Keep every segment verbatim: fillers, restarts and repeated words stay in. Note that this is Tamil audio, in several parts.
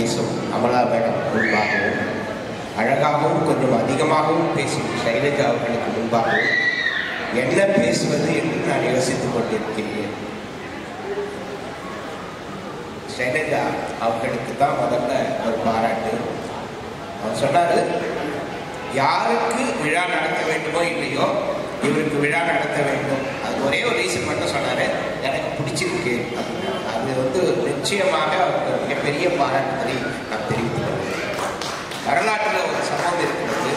பேசும் அமலா மேடம் முன்பாகவும், அழகாகவும் கொஞ்சம் அதிகமாகவும் பேசும் சைலஜா அவர்களுக்கு முன்பாகவும் என்ன பேசுவது என்று நான் யோசித்துக் கொண்டிருக்கிறேன். சைலஜா அவர்களுக்கு தான் முதல்ல ஒரு பாராட்டு. அவர் சொன்னாரு, யாருக்கு விழா நடத்த வேண்டுமோ இல்லையோ இவருக்கு விழா நடத்த வேண்டும். அது ஒரே ஒரு ரீசன் மட்டும் சொன்னாரு, எனக்கு பிடிச்சிருக்கு அப்படின்னா. அது வந்து நிச்சயமாக அவருக்கு மிகப்பெரிய பாராட்டுதலை நான் தெரிவித்துக் கொள்கிறேன். வரலாற்றில் ஒரு சம்பவம் இருக்கிறது.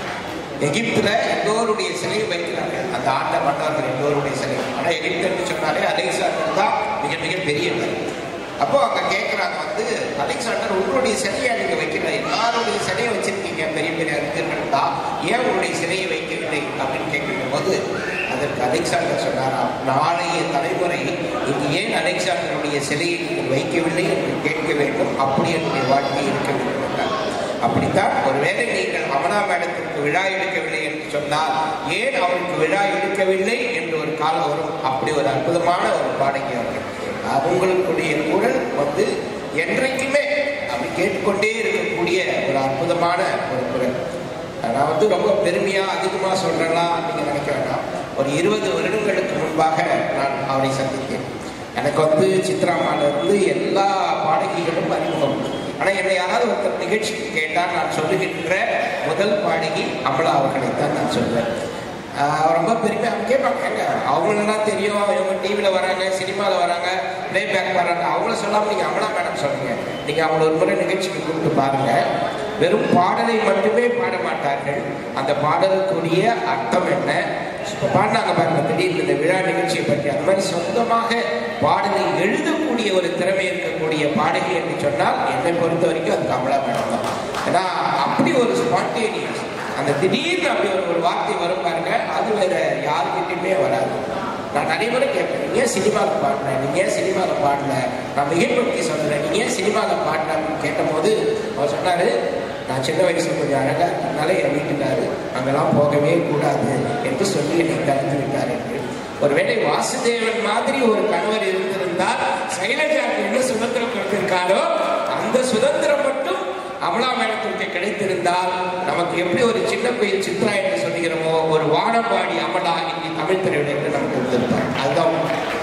எகிப்துல எல்லோருடைய சிலையை வைக்கிறார்கள், அந்த ஆண்ட மன்னர்கள் எல்லோருடைய சிலை. ஆனால் எகிப்து என்று சொன்னாலே அலெக்சாண்டர் தான் மிக மிக பெரியவர். அப்போ அங்க கேட்கிறாங்க வந்து, அலெக்சாண்டர் உங்களுடைய சிலையை நீங்க வைக்கல, எல்லாருடைய சிலையை வச்சிருக்கீங்க, பெரிய பெரிய அறிஞர்கள் தான், ஏன் உங்களுடைய சிலையை வைக்கவில்லை அப்படின்னு கேட்கிற போது அதற்கு அலெக்சாண்டர் சொன்னாராம், நாளைய தலைமுறை இங்கு ஏன் அலெக்சாண்டருடைய சிலையை நீங்கள் வைக்கவில்லை என்று கேட்க வேண்டும், அப்படி என்னுடைய வாழ்க்கை இருக்க வேண்டும் என்றார். அப்படித்தான் ஒருவேளை நீங்கள் அமலா மேடத்திற்கு விழா எடுக்கவில்லை என்று சொன்னால் ஏன் அவருக்கு விழா எடுக்கவில்லை என்று ஒரு காலம் வரும். அப்படி ஒரு அற்புதமான ஒரு பாடகி அவர்கள். அவங்களுடைய குரல் வந்து என்றைக்குமே அப்படி கேட்டுக்கொண்டே இருக்கக்கூடிய ஒரு அற்புதமான ஒரு குரல். நான் வந்து ரொம்ப பெருமையா அதிகமா சொல்றேன்னா நீங்க நினைக்க வேண்டாம். ஒரு இருபது வருடங்களுக்கு முன்பாக நான் அவரை சந்தித்தேன். எனக்கு வந்து சித்ராமால இருந்து எல்லா பாடகிகளும் அறிமுகம். ஆனா என்னை யாராவது ஒருத்தர் நிகழ்ச்சிக்கு கேட்டால் நான் சொல்லுகின்ற முதல் பாடகி அமலா அவர்களைத்தான் நான் சொல்வேன். ரொம்ப பெருமை. அவங்க கேட்பாங்க, எங்க அவங்களெல்லாம் தெரியும், இவங்க டிவியில் வராங்க, சினிமாவில் வராங்க, பிளே பேக் வராங்க, அவங்கள சொல்லாமல் நீங்கள் அமலா மேடம் சொல்லுங்க. நீங்கள் அவங்கள ஒரு முறை நிகழ்ச்சிக்கு கூப்பிட்டு பாருங்க. வெறும் பாடலை மட்டுமே பாட மாட்டார்கள், அந்த பாடலுக்குரிய அர்த்தம் என்ன பாடினாங்க பாருங்க. திடீர்னு இந்த விழா நிகழ்ச்சியை பற்றி அந்த மாதிரி சொந்தமாக பாடலை எழுதக்கூடிய ஒரு திறமை இருக்கக்கூடிய பாடகி என்று சொன்னால் என்னை பொறுத்த வரைக்கும் அது அமலா மேடம் தான். ஏன்னா அப்படி ஒரு ஸ்பான்டேனியஸ், அந்த திடீர்னு அப்படி ஒரு ஒரு வார்த்தை வரும் பாருங்க, அது வேற யாருக்கிட்டையுமே வராது. நான் நிறைய முறை கேட்பேன், நீங்க ஏன் சினிமாவில் பாடின, நீங்க ஏன் சினிமாவில் பாடல, நான் மிகைப்படுத்தி சொல்றேன், நீங்க ஏன் சினிமாவில் பாடினான்னு கேட்ட போது அவர் சொன்னாரு, நான் சின்ன வயசுல கொஞ்சம் அழகா இருந்தாலே என் வீட்டுக்காரு அங்கெல்லாம் போகவே கூடாது என்று சொல்லி என்னை தடுத்து விட்டார் என்று. ஒருவேளை வாசுதேவன் மாதிரி ஒரு கணவர் இருந்திருந்தால் சைலஜாவுக்கு என்ன சுதந்திரம் கொடுத்திருக்காரோ அந்த சுதந்திரம் மட்டும் அமலா மேடத்திற்கு கிடைத்திருந்தால் நமக்கு எப்படி ஒரு சின்ன கோயில் சித்ரா என்று சொல்லுகிறோமோ, ஒரு வானம்பாடி அமலா இங்கே தமிழ் திரையுடைய நமக்கு இருந்திருப்பார். அதுதான்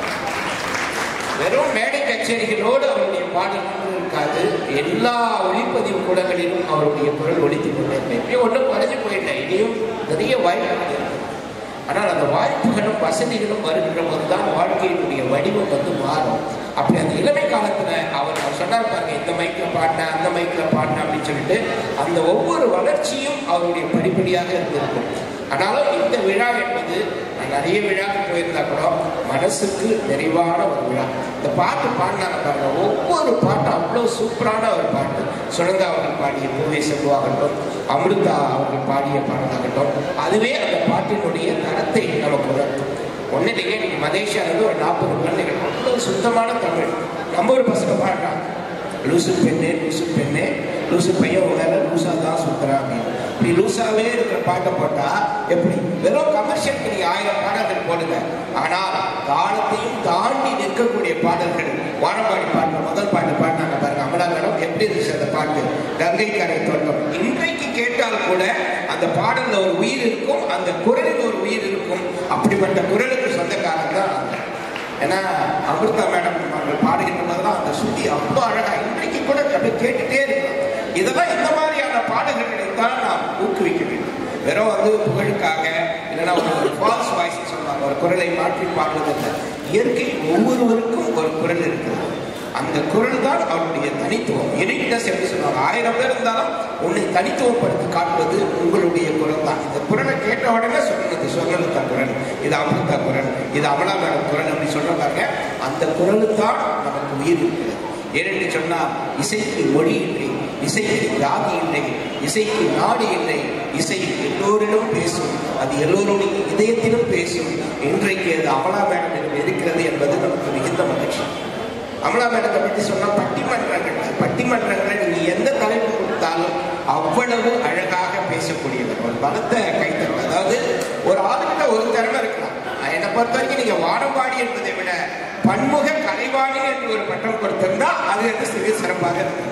வெறும் மேடை கச்சேரிகளோடு அவருடைய பாடல் இருக்காது. எல்லா ஒளிப்பதிவு கூடங்களிலும் அவருடைய குரல் ஒலித்துக் கொண்டே இருந்தேன். இப்பயும் ஒன்றும் குறைஞ்சு போயிட்டேன், இனியும் நிறைய வாய்ப்புகள் இருக்கு. ஆனால் அந்த வாய்ப்புகளும் வசதிகளும் வருகின்ற போதுதான் வாழ்க்கையினுடைய வடிவம் வந்து மாறும். அப்படி அந்த இளமை காலத்துல அவர் அவர் சொன்னார் பாருங்க, இந்த மைக்கில் பாடின அந்த மைக்கில் பாடின அப்படின்னு சொல்லிட்டு அந்த ஒவ்வொரு வளர்ச்சியும் அவருடைய படிப்படியாக இருந்திருக்கும். ஆனாலும் இந்த விழா என்பது, நான் நிறைய விழாக்கு போயிருந்தா கூட மனசுக்கு நிறைவான ஒரு விழா. இந்த பாட்டு பாடினாங்க பாருங்க, ஒவ்வொரு பாட்டும் அவ்வளோ சூப்பரான ஒரு பாட்டு. சுனந்தா அவர்கள் பாடிய பூவை செல்வாகட்டும், அமிர்தா அவர்கள் பாடிய பாடலாகட்டும், அதுவே அந்த பாட்டினுடைய தரத்தை நமக்கு உணர்த்தும். ஒன்று இல்லைங்க, நீங்கள் மலேசியாவிலிருந்து ஒரு நாற்பது குழந்தைகள் அவ்வளோ சுத்தமான தமிழ். நம்ம ஒரு பசங்க பாடுறாங்க, லூசு பெண்ணே லூசு பெண்ணே லூசு பையன் உங்களால லூசா தான் சுத்துறான் அப்படின்னு. இப்படி லூசாவே இருக்கிற பாட்டை போட்டா எப்படி? வெறும் கமர்ஷியலுக்கு நீங்க ஆயிரம் பாடல்கள் போடுங்க, ஆனால் காலத்தையும் தாண்டி நிற்கக்கூடிய பாடல்கள். வானம்பாடி பாட்டு முதல் பாட்டு பாடினாங்க பாருங்க அமலா மேடம், எப்படி இருந்துச்சு அந்த பாட்டு? கங்கை கரை தோட்டம். இன்றைக்கு கேட்டால் கூட அந்த பாடல்ல ஒரு உயிர் இருக்கும், அந்த குரலில் ஒரு உயிர் இருக்கும். அப்படிப்பட்ட குரலுக்கு சொந்தக்காரன் தான். ஏன்னா அமிர்தா மேடம் அவர்கள் பாடுகின்ற போதுதான் அந்த சுத்தி அவ்வளோ அழகா இன்றைக்கு கூட அப்படி கேட்டுட்டே இருக்கும். இதெல்லாம் இந்த மாதிரியான பாடல்களை தான் நாம் ஊக்குவிக்க வேண்டும். வெறும் வந்து புகழுக்காக இல்லைன்னா ஒரு ஃபால்ஸ் வாய்ஸ் சொல்லுவாங்க, ஒரு குரலை மாற்றி பாடுவதில்லை. இயற்கை ஒவ்வொருவருக்கும் ஒரு குரல் இருக்கிறது. அந்த குரல் தான் அவருடைய தனித்துவம், யூனிக்னஸ் என்று சொல்லுவாங்க. ஆயிரம் பேர் இருந்தாலும் உன்னை தனித்துவப்படுத்தி காட்டுவது உங்களுடைய குரல் தான். இந்த குரலை கேட்ட உடனே சொன்னது சொன்னலுக்கா குரல், இது அமிர்தா குரல், இது அமலா மேடம் குரல் அப்படி சொல்றாங்க. அந்த குரல் தான் நமக்கு உயிர் இருக்கிறது. ஏனென்று சொன்னால் இசைக்கு மொழி இல்லை, இசைக்கு ஜாதி இல்லை, இசைக்கு நாடு இல்லை. இசை எல்லோரிடம் பேசும், அது எல்லோருடைய இதயத்திலும் பேசும். இன்றைக்கு அது அமலா மேடம் இருக்கிறது என்பது நமக்கு மிகுந்த மகிழ்ச்சி. அமலா மேடத்தை பற்றி சொன்னால் பட்டிமன்றங்கள், பட்டிமன்றங்களை நீங்கள் எந்த தலைப்பு கொடுத்தாலும் அவ்வளவு அழகாக பேசக்கூடியவர், ஒரு பலத்த கைத்தறி. அதாவது ஒரு ஆளுகிட்ட ஒரு திறமை இருக்கலாம். என்னை பொறுத்த வரைக்கும் நீங்கள் வானம்பாடி என்பதை விட பன்முக கலைவாணி என்று ஒரு பட்டம் கொடுத்திருந்தா அது வந்து சிறு சிறப்பாக இருக்கும்.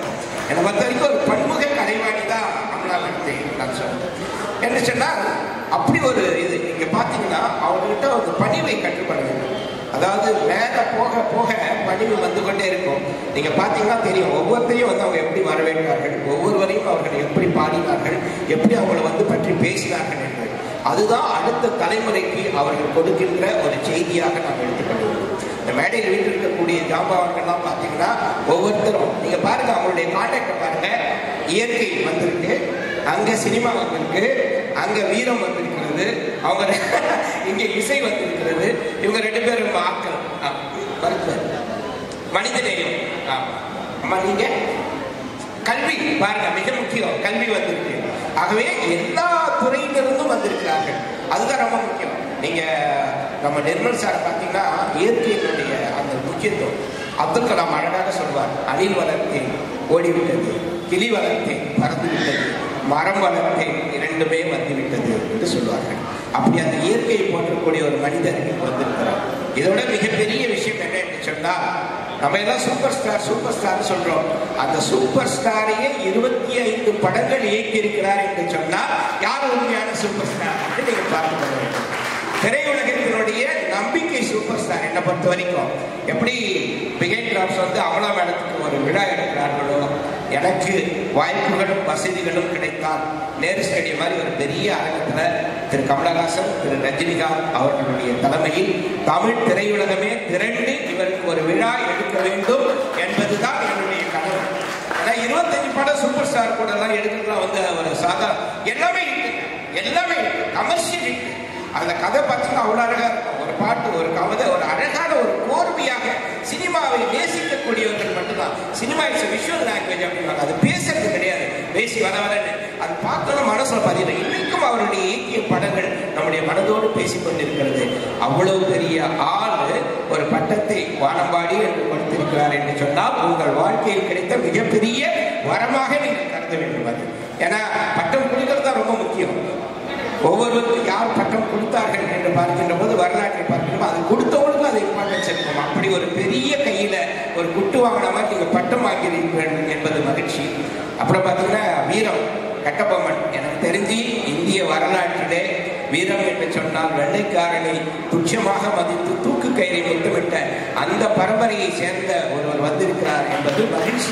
என்னை பொறுத்த வரைக்கும் ஒரு பன்முக கலைவாணி தான் அமலாபத்தை நான் சொல்றேன். என்ன சொன்னால் அப்படி ஒரு இது நீங்க பாத்தீங்கன்னா அவங்ககிட்ட ஒரு பணிவை கற்றுக்கொள்ள வேண்டும். அதாவது மேல போக போக பணிவு வந்து கொண்டே இருக்கும். நீங்க பாத்தீங்கன்னா தெரியும் ஒவ்வொருத்தையும் வந்து அவங்க எப்படி வரவேற்றார்கள், ஒவ்வொருவரையும் அவர்கள் எப்படி பாடினார்கள், எப்படி அவங்களை வந்து பற்றி பேசினார்கள் என்று. அதுதான் அடுத்த தலைமுறைக்கு அவர்கள் கொடுக்கின்ற ஒரு செய்தியாக நாம் எடுத்துக்கொள்வோம். இந்த மேடையில் வீட்டில் இருக்கக்கூடிய ஜாம்பவான்கள்லாம் பார்த்தீங்கன்னா ஒவ்வொருத்தரும் நீங்க பாருங்க, அவங்களுடைய கான்டாக்டை பாருங்க. இயற்கை வந்திருக்கு, அங்க சினிமா வந்திருக்கு, அங்க வீரம் வந்திருக்கிறது, அவங்க இங்க இசை வந்திருக்கிறது. இவங்க ரெண்டு பேரும் ஆக்கள் மனிதநேயம். ஆமா, நீங்க கல்வி பாருங்க, மிக முக்கியம், கல்வி வந்திருக்கு. ஆகவே எல்லா துறையிலிருந்தும் வந்திருக்கிறார்கள். அதுதான் ரொம்ப முக்கியம். நீங்க நம்ம நிர்மல் சாரை பார்த்தீங்கன்னா இயற்கையினுடைய அந்த முக்கியத்துவம் அப்துல் கலாம் அழகாக சொல்வார். அணில் வளர்த்தேன் ஓடிவிட்டது, கிளி வளர்த்தேன் பறந்து விட்டது, மரம் வளர்த்தேன் இரண்டுமே வந்துவிட்டது என்று சொல்வார்கள். அப்படி அந்த இயற்கையை போற்றக்கூடிய ஒரு மனிதர் வந்திருக்கிறார். இதோட மிகப்பெரிய விஷயம் என்ன என்று சொன்னால், நம்ம எல்லாம் சூப்பர் ஸ்டார் சூப்பர் ஸ்டார் சொல்றோம். அந்த சூப்பர் ஸ்டாரையே இருபத்தி ஐந்து படங்கள் இயக்கி இருக்கிறார் என்று சொன்னால் யார் உண்மையான சூப்பர் ஸ்டார் என்று நீங்க பார்க்க வேண்டும். திரையுலகத்தினுடைய நம்பிக்கை சூப்பர் ஸ்டார் என்னை பொறுத்த வரைக்கும் எப்படி பிகைன் டிராப்ஸ் வந்து அமலா மேடத்துக்கு ஒரு விழா எடுக்கிறார்களோ, எனக்கு வாய்ப்புகளும் வசதிகளும் கிடைத்தால் நேரு ஸ்டேடியம் மாதிரி ஒரு பெரிய அரங்கத்தில் திரு கமலஹாசன், திரு ரஜினிகாந்த் அவர்களுடைய தலைமையில் தமிழ் திரையுலகமே திரண்டு இவருக்கு ஒரு விழா எடுக்க வேண்டும் என்பதுதான் என்னுடைய கனவு. ஏன்னா இருபத்தஞ்சு படம் சூப்பர் ஸ்டார் கூட எல்லாம் எடுக்கிறதுலாம் வந்து ஒரு சாதா எல்லாமே இருக்கு, எல்லாமே இருக்கு, கமர்ஷியல் இருக்கு. அந்த கதை பார்த்தீங்கன்னா அவ்வளோ அழகா இருக்கும். ஒரு பாட்டு, ஒரு கவிதை, ஒரு அழகான ஒரு கோர்வையாக சினிமாவை நேசிக்கக்கூடியவர்கள் மட்டும்தான். சினிமா இட்ஸ் விஷுவல் லாங்குவேஜ் அப்படின்னாங்க. அது பேசுறது கிடையாது, பேசி வர வரன்னு அது பார்த்தோன்னா மனசுல பதிவு. இன்னைக்கும் அவருடைய இயக்கிய படங்கள் நம்முடைய மனதோடு பேசிக்கொண்டிருக்கிறது. அவ்வளவு பெரிய ஆளு ஒரு பட்டத்தை வானம்பாடி என்று கொடுத்திருக்கிறார் என்று சொன்னால் உங்கள் வாழ்க்கையில் கிடைத்த மிகப்பெரிய வரமாக நீங்கள் கருத வேண்டும். அது ஏன்னா பட்டம் கொடுக்கறது தான் ரொம்ப முக்கியம். ஒவ்வொருவருக்கும் யார் பட்டம் கொடுத்தார்கள் என்று பார்க்கின்ற போது வரலாற்றை பார்க்கின்ற அது கொடுத்தவங்களுக்கும் அது இம்பார்ட்டன்ஸ் இருக்கும். அப்படி ஒரு பெரிய கையில ஒரு குட்டு வாங்கின மாதிரி நீங்க பட்டம் வாங்கிறீர்கள் என்பது மகிழ்ச்சி. அப்புறம் பார்த்தீங்கன்னா வீரம் கட்டபொம்மன், எனக்கு தெரிஞ்சு இந்திய வரலாற்றிலே வீரம் என்று சொன்னால் வெள்ளைக்காரனை துச்சமாக மதித்து தூக்கு கயிறை வைத்துவிட்ட அந்த பரம்பரையை சேர்ந்த ஒருவர் வந்திருக்கிறார் என்பது மகிழ்ச்சி.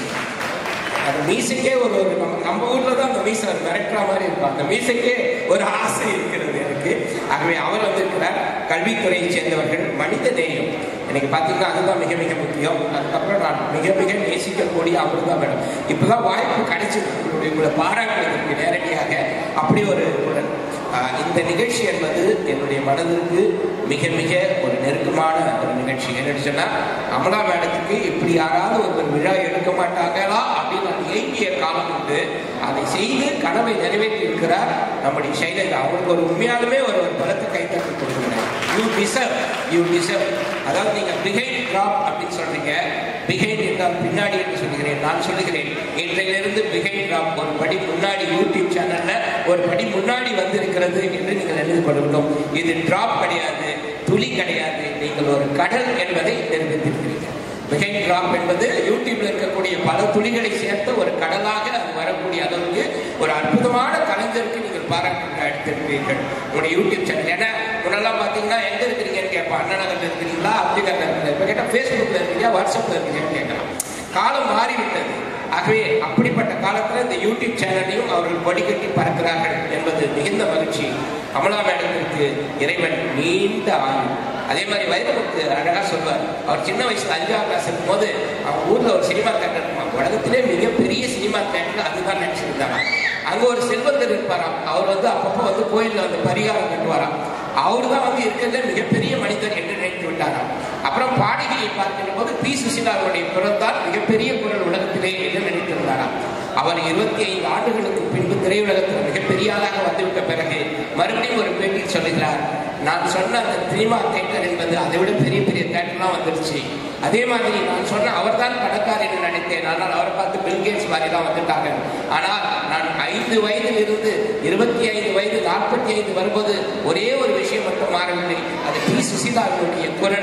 அந்த மீசைக்கே ஒரு ஒரு நம்ம நம்ம ஊர்ல தான் அந்த மீசை மிரட்டுற மாதிரி இருக்கும். அந்த மீசைக்கே ஒரு ஆசை இருக்கிறது எனக்கு. ஆகவே அவர் வந்திருக்கிறார். கல்வித்துறையை சேர்ந்தவர்கள், மனித நேயம் எனக்கு பார்த்தீங்கன்னா அதுதான் மிக மிக முக்கியம். அதுக்கப்புறம் நான் மிக மிக நேசிக்கக்கூடிய அவர் தான் மேடம். இப்போதான் வாய்ப்பு கிடைச்சது உங்களை பாராட்டுவதற்கு நேரடியாக. அப்படி ஒரு உடல் இந்த நிகழ்ச்சி என்பது என்னுடைய மனதிற்கு மிக மிக ஒரு நெருக்கமான ஒரு நிகழ்ச்சி. என்னன்னு சொன்னா அமலா மேடத்துக்கு இப்படி யாராவது ஒரு விழா எடுக்க மாட்டாங்களா அப்படின்னு நான் ஏங்கிய காலம் உண்டு. அதை செய்து கனவை நிறைவேற்றி இருக்கிறார் நம்முடைய சைலஜா. அவங்களுக்கு ஒரு உண்மையாலுமே ஒரு ஒரு பலத்தை கைத்தட்டி கொடுக்கிறார். You deserve, you deserve. அதாவது நீங்க பிஹைண்ட் டிராப் அப்படின்னு சொல்றீங்க. பிஹைண்ட் என்றால் பின்னாடி என்று சொல்லுகிறேன். நான் சொல்லுகிறேன் இன்றையிலிருந்து பிஹைண்ட் டிராப் ஒரு படி முன்னாடி யூடியூப் சேனல்ல ஒரு படி முன்னாடி வந்திருக்கிறது என்று நீங்கள் எழுதி கொள்ளணும். இது டிராப் கிடையாது, துளி கிடையாது, நீங்கள் ஒரு கடல் என்பதை நிரூபித்திருக்கிறீர்கள். பிஹைண்ட் டிராப் என்பது யூடியூப்ல இருக்கக்கூடிய பல துளிகளை சேர்த்து ஒரு கடலாக அது வரக்கூடிய அளவுக்கு ஒரு அற்புதமான கலைஞருக்கு நீங்கள் பாராட்டு எடுத்திருக்கிறீர்கள் உங்களுடைய யூடியூப் சேனல். ஏன்னா முன்னெல்லாம் பார்த்தீங்கன்னா எங்க இருக்கிறீங்கன்னு கேட்பா, அண்ணா நகர்ல இருக்கிறீங்களா, அப்துல் நகர்ல இருக்கிறீங்களா, இப்போ கேட்டால் ஃபேஸ்புக்ல இருக்கீங்களா, வாட்ஸ்அப்ல இருக்கீங்கன்னு கேட்கலாம். காலம் மாறிவிட்டது. ஆகவே அப்படிப்பட்ட காலத்தில் இந்த யூடியூப் சேனலையும் அவர்கள் கொடிக்கட்டி பறக்கிறார்கள் என்பது மிகுந்த மகிழ்ச்சி. கமலா மேடத்திற்கு இறைவன் நீண்ட ஆயுள். அதே மாதிரி வைரமுத்து அழகா சொல்வார். அவர் சின்ன வயசுல அஞ்சாம் கிளாஸ் இருக்கும் போது அவங்க ஊர்ல ஒரு சினிமா தேட்டர் இருப்பாங்க. உலகத்திலே மிகப்பெரிய சினிமா தேட்டர் அதுதான் நினைச்சிருந்தாங்க. அங்க ஒரு செல்வந்தர் இருப்பாராம். அவர் வந்து அப்பப்போ வந்து கோயில்ல வந்து பரிகாரம் கட்டுவாராம். அவரு தான் வந்து இருக்கிறதே மிகப்பெரிய மனிதர் என்று நினைத்து விட்டாராம். அப்புறம் பாடகியை பார்க்கின்ற போது பி சுசிலாவுடைய குரல் தான் மிகப்பெரிய குரல் உலகத்திலே என்று நினைத்திருந்தாராம். அவர் இருபத்தி ஐந்து ஆண்டுகளுக்கு பின்பு திரையுலகத்தில் மிகப்பெரிய ஆளாக வந்துவிட்ட பிறகு மறுபடியும் ஒரு பேட்டியில் சொல்லுகிறார், நான் சொன்ன அந்த சினிமா தேட்டர் என்பது அதை விட பெரிய பெரிய தேட்டர்லாம் வந்துருச்சு. அதே மாதிரி நான் சொன்ன அவர் தான் பணக்காரர் என்று நினைத்தேன். ஆனால் அவரை பார்த்து பில்கேட்ஸ் மாதிரி தான் வந்துட்டாங்க. ஆனால் நான் ஐந்து வயதில் இருந்து இருபத்தி ஐந்து வயது நாற்பத்தி ஐந்து வரும்போது ஒரே ஒரு விஷயம் மட்டும் மாறவில்லை. அது பி சுசிலாவினுடைய குரல்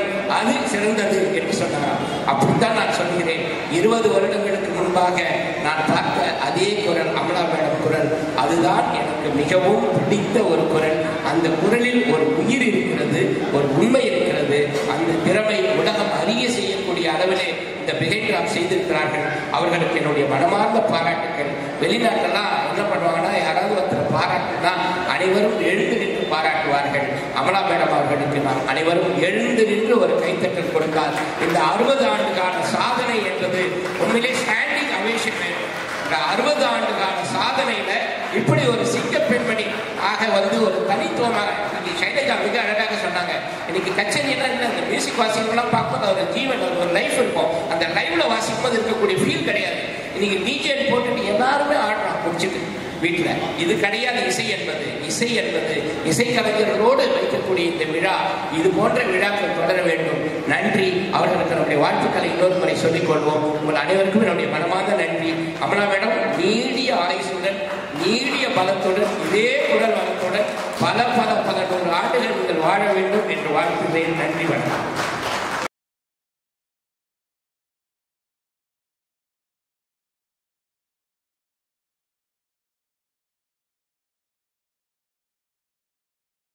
அது சிறந்தது என்று சொன்னார். அப்படித்தான் நான் சொல்கிறேன். இருபது வருடங்களுக்கு முன்பாக நான் பார்த்த அதே குரல், அமலா மேடம் குரல், அதுதான் எனக்கு மிகவும் பிடித்த ஒரு குரல். அந்த குரலில் ஒரு உயிர் இருக்கிறது, ஒரு உண்மை இருக்கிறது. அந்த திறமை உலகம் அறிய செய்யக்கூடிய அளவிலே இந்த பிகைட்ராப் செய்திருக்கிறார்கள். அவர்களுக்கு என்னுடைய மனமார்ந்த பாராட்டுகள். வெளிநாட்டெல்லாம் என்ன பண்ணுவாங்கன்னா, யாராவது ஒருத்தர் பாராட்டுனா அனைவரும் எழுந்து நின்று பாராட்டுவார்கள். அமலா மேடம் அவர்களுக்கு நாம் அனைவரும் எழுந்து நின்று ஒரு கைத்தட்டல் கொடுத்தார். இந்த அறுபது ஆண்டு கால சாதனை என்பது உண்மையிலே ஸ்டாண்டிங் அவேஷன் வேண்டும். இந்த அறுபது ஆண்டு கால சாதனையில இப்படி ஒரு சிங்க பெண்மணி ஆக வந்து ஒரு தனித்துவமாக சைலஜா மிக அழகாக சொன்னாங்க. இன்னைக்கு கச்சேரினா என்ன, அந்த மியூசிக் வாசிக்கலாம் பார்க்கும்போது ஒரு ஜீவன், ஒரு லைஃப் இருக்கும். அந்த லைவ்ல வாசிக்கும்போது இருக்கக்கூடிய ஃபீல் கிடையாது. இன்னைக்கு டிஜே போட்டுட்டு எல்லாருமே ஆடுறான் குடிச்சிட்டு வீட்டில். இது கிடையாது இசை என்பது. இசை என்பது இசைக்கலைஞர்களோடு வைக்கக்கூடிய இந்த விழா, இது போன்ற விழாக்கள் தொடர வேண்டும். நன்றி. அவர்களுக்கு நம்முடைய வாழ்த்துக்களை இன்னொரு முறை சொல்லிக் கொள்வோம். உங்கள் அனைவருக்கும் என்னுடைய மனமார்ந்த நன்றி. அமலா மேடம் நீடிய ஆயுசுடன், நீடிய பலத்துடன், இதே குரல் வளத்துடன் பல பல பல நூறு ஆண்டுகள் நீங்கள் வாழ வேண்டும் என்று வாழ்த்துகிறேன். நன்றி. வணக்கம்.